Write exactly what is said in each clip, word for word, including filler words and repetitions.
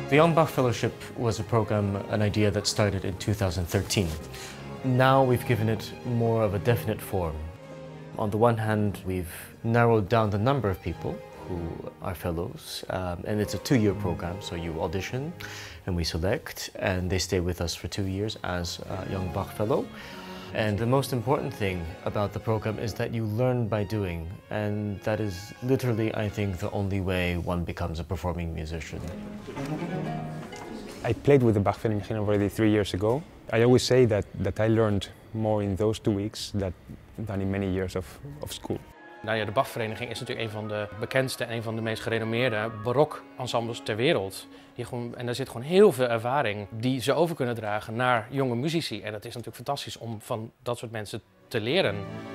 The Young Bach Fellowship was a program, an idea that started in two thousand thirteen. Now we've given it more of a definite form. On the one hand, we've narrowed down the number of people who are fellows, um, and it's a two-year program, so you audition and we select, and they stay with us for two years as a Young Bach Fellow. And the most important thing about the program is that you learn by doing, and that is literally, I think, the only way one becomes a performing musician. I played with the Bachvereniging already three years ago. I always say that, that I learned more in those two weeks that, than in many years of, of school. Nou ja, de Bachvereniging is natuurlijk een van de bekendste en een van de meest gerenommeerde barokensembles ter wereld. Die gewoon, en daar zit gewoon heel veel ervaring die ze over kunnen dragen naar jonge muzici. En dat is natuurlijk fantastisch om van dat soort mensen te leren.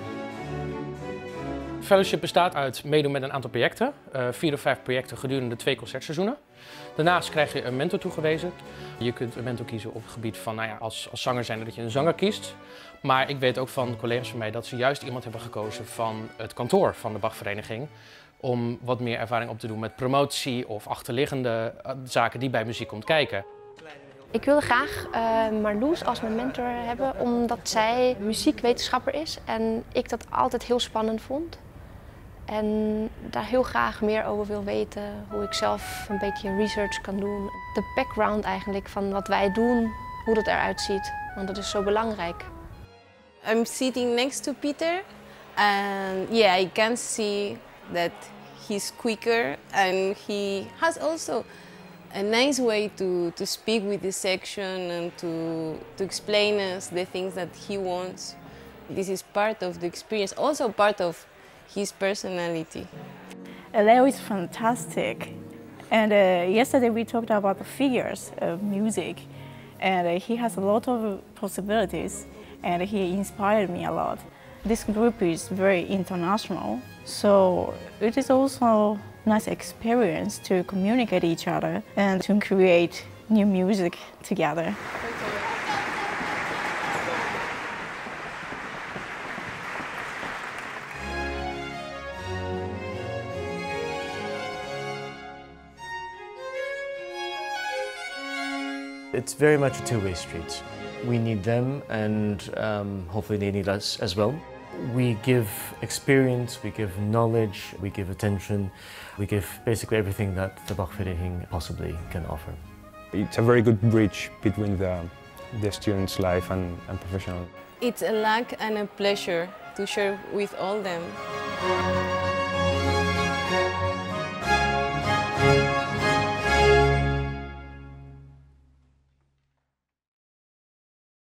Fellowship bestaat uit meedoen met een aantal projecten. Uh, vier of vijf projecten gedurende twee concertseizoenen. Daarnaast krijg je een mentor toegewezen. Je kunt een mentor kiezen op het gebied van, nou ja, als, als zanger zijn dat je een zanger kiest. Maar ik weet ook van collega's van mij dat ze juist iemand hebben gekozen van het kantoor van de Bachvereniging. Om wat meer ervaring op te doen met promotie of achterliggende zaken die bij muziek komt kijken. Ik wilde graag uh, Marloes als mijn mentor hebben, omdat zij muziekwetenschapper is en ik dat altijd heel spannend vond. En daar heel graag meer over wil weten, hoe ik zelf een beetje research kan doen. De background eigenlijk van wat wij doen, hoe dat eruit ziet, want dat is zo belangrijk. I'm sitting next to Peter and yeah, I can see that he's quicker and he has also a nice way to, to speak with the section and to, to explain us the things that he wants. This is part of the experience, also part of his personality. Leo is fantastic. And uh, yesterday we talked about the figures of music, and uh, he has a lot of possibilities, and he inspired me a lot. This group is very international, so it is also a nice experience to communicate each other and to create new music together. It's very much a two-way street. We need them, and um, hopefully they need us as well. We give experience, we give knowledge, we give attention, we give basically everything that the Bachvereniging possibly can offer. It's a very good bridge between the, the student's life and, and professional. It's a luck and a pleasure to share with all them.